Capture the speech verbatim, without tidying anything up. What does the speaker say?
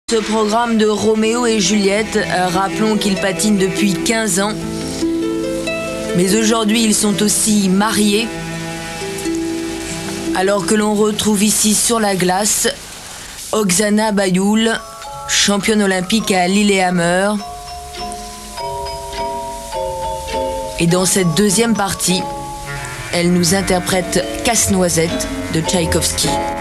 Ce programme de Roméo et Juliette, euh, rappelons qu'ils patinent depuis quinze ans. Mais aujourd'hui, ils sont aussi mariés. Alors que l'on retrouve ici sur la glace Oksana Bayoul, championne olympique à Lillehammer. Et dans cette deuxième partie, elle nous interprète Casse-Noisette de Tchaïkovski.